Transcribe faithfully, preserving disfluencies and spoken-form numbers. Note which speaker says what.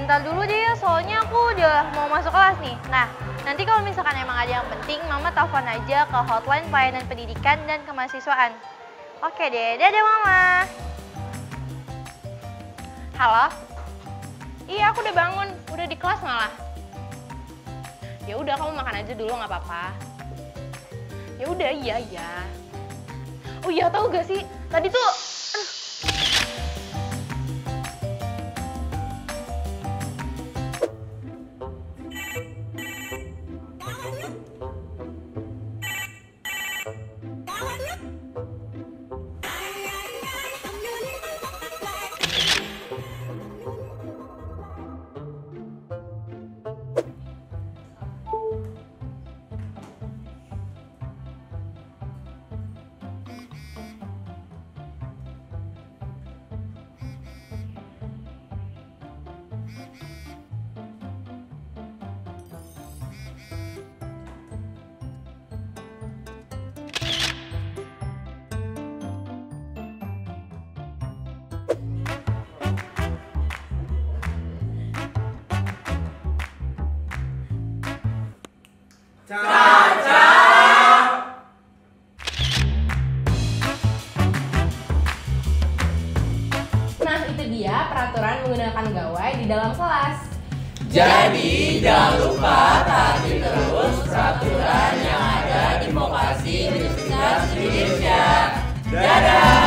Speaker 1: bentar dulu deh ya, soalnya aku udah mau masuk kelas nih. Nah, nanti kalau misalkan emang ada yang penting, Mama telepon aja ke hotline pelayanan pendidikan dan kemahasiswaan. Oke deh, dadah Mama.
Speaker 2: Halo? Iya, aku udah bangun, udah di kelas malah. Ya udah, kamu makan aja dulu nggak apa-apa. Ya udah, iya iya. Oh iya, tahu gak sih? Tadi tuh
Speaker 3: Caca.
Speaker 2: Nah, itu dia peraturan menggunakan gawai di dalam kelas.
Speaker 3: Jadi jangan lupa taati terus peraturan yang ada di Vokasi Universitas Indonesia. Dadah!